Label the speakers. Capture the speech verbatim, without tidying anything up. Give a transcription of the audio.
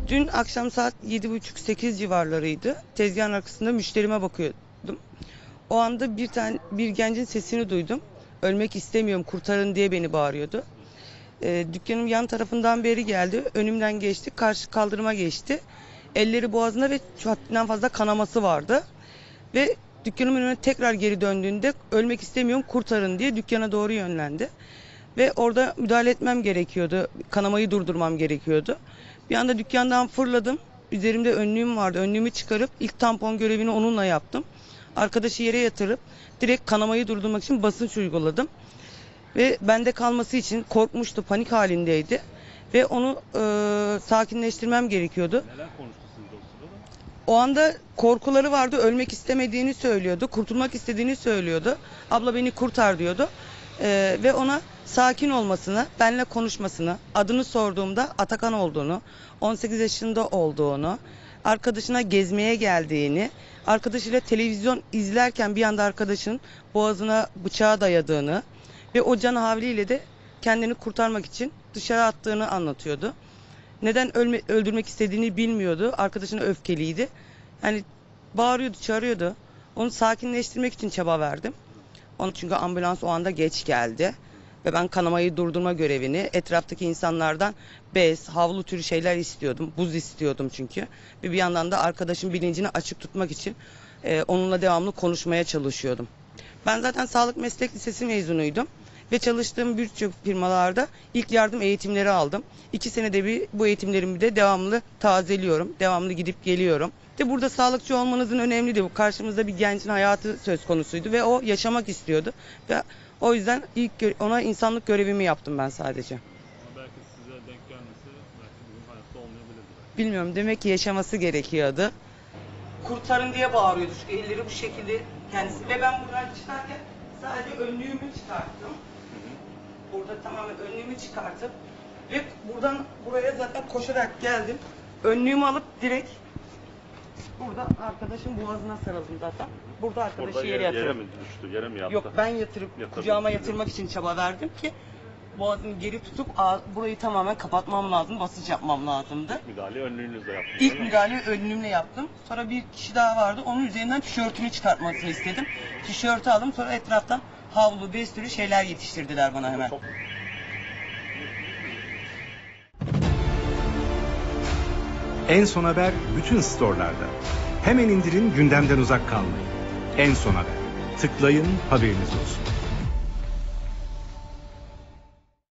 Speaker 1: Dün akşam saat yedi buçuk sekiz civarlarıydı. Tezgahın arkasında müşterime bakıyordum. O anda bir tane bir gencin sesini duydum. Ölmek istemiyorum, kurtarın diye beni bağırıyordu. E, dükkanın yan tarafından beri geldi. Önümden geçti, karşı kaldırıma geçti. Elleri boğazında ve haddinden fazla kanaması vardı. Ve dükkanımın önüne tekrar geri döndüğünde ölmek istemiyorum, kurtarın diye dükkana doğru yönlendi. Ve orada müdahale etmem gerekiyordu. Kanamayı durdurmam gerekiyordu. Bir anda dükkandan fırladım. Üzerimde önlüğüm vardı. Önlüğümü çıkarıp ilk tampon görevini onunla yaptım. Arkadaşı yere yatırıp direkt kanamayı durdurmak için basınç uyguladım. Ve bende kalması için korkmuştu, panik halindeydi. Ve onu e, sakinleştirmem gerekiyordu.
Speaker 2: Neler konuştu sizle o sırada?
Speaker 1: O anda korkuları vardı. Ölmek istemediğini söylüyordu. Kurtulmak istediğini söylüyordu. Abla beni kurtar diyordu. E, ve ona sakin olmasını, benimle konuşmasını, adını sorduğumda Atakan olduğunu, on sekiz yaşında olduğunu, arkadaşına gezmeye geldiğini, arkadaşıyla televizyon izlerken bir anda arkadaşın boğazına bıçağı dayadığını ve o can havliyle de kendini kurtarmak için dışarı attığını anlatıyordu. Neden ölme, öldürmek istediğini bilmiyordu. Arkadaşına öfkeliydi. Yani bağırıyordu, çağırıyordu. Onu sakinleştirmek için çaba verdim. Onu çünkü ambulans o anda geç geldi. Ve ben kanamayı durdurma görevini etraftaki insanlardan bez, havlu türü şeyler istiyordum. Buz istiyordum çünkü. Ve bir yandan da arkadaşın bilincini açık tutmak için e, onunla devamlı konuşmaya çalışıyordum. Ben zaten sağlık meslek lisesi mezunuydum. Ve çalıştığım birçok firmalarda ilk yardım eğitimleri aldım. İki senede bir bu eğitimlerimi de devamlı tazeliyorum. Devamlı gidip geliyorum. De burada sağlıkçı olmanızın önemli de bu. Karşımızda bir gencin hayatı söz konusuydu ve o yaşamak istiyordu. Ve o yüzden ilk ona insanlık görevimi yaptım ben sadece.
Speaker 2: Ama belki size denk gelmesi belki bugün hayatta olmayabilirdi.
Speaker 1: Bilmiyorum, demek ki yaşaması gerekiyordu. Kurtarın diye bağırıyordu. Şu elleri bu şekilde kendisi. Ve ben buradan çıkarken sadece önlüğümü çıkarttım. Burada tamamen önlüğümü çıkartıp ve buradan buraya zaten koşarak geldim. Önlüğümü alıp direkt burada arkadaşın boğazına sarıldım zaten. Burada arkadaşı
Speaker 2: Orada
Speaker 1: yere
Speaker 2: yere, yere
Speaker 1: yatırdım.
Speaker 2: mi düştü? Yere mi yattı?
Speaker 1: Yok, ben yatırıp
Speaker 2: Yatırdım.
Speaker 1: kucağıma yatırmak için çaba verdim ki boğazını geri tutup burayı tamamen kapatmam lazım, basınç yapmam lazımdı.
Speaker 2: İlk müdahale önlüğünüzle yaptınız.
Speaker 1: İlk müdahale önlüğümle yaptım. Sonra bir kişi daha vardı. Onun üzerinden tişörtünü çıkartmasını istedim. Tişörtü aldım. Sonra etraftan havlu, bez türü şeyler yetiştirdiler bana hemen.
Speaker 2: Çok...
Speaker 3: En Son Haber bütün storelarda. Hemen indirin, gündemden uzak kalmayın. En Son Haber. Tıklayın, haberiniz olsun.